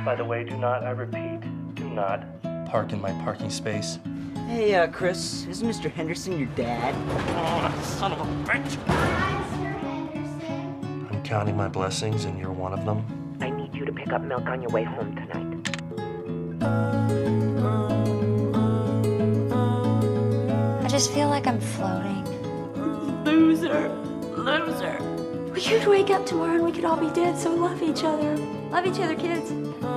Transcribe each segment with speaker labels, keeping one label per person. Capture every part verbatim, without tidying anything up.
Speaker 1: By the way, do not, I repeat, do not park in my parking space.
Speaker 2: Hey, uh, Chris, isn't Mister Henderson your dad?
Speaker 1: Oh, that son of a bitch!
Speaker 3: Hi, Mister Henderson.
Speaker 1: I'm counting my blessings, and you're one of them.
Speaker 4: I need you to pick up milk on your way home tonight.
Speaker 5: I just feel like I'm floating.
Speaker 6: Loser. Loser. We could wake up tomorrow and we could all be dead, so love each other. Love each other, kids.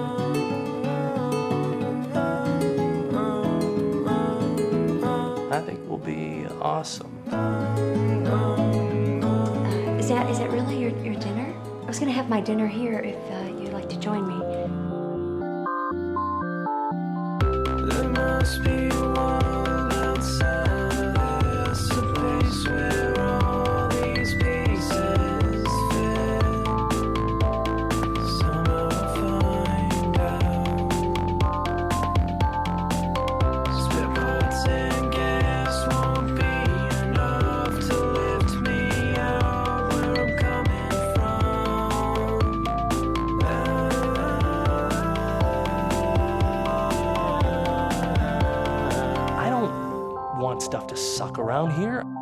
Speaker 1: I think we'll be awesome.
Speaker 6: Uh, is that is that really your, your dinner? I was gonna have my dinner here if uh, you'd like to join me.
Speaker 7: There must be a world outside this, a place where all these pieces fit. Somehow I'll find out. Spare parts and gas won't be enough to lift me out where I'm coming from.
Speaker 1: I don't want stuff to suck around here.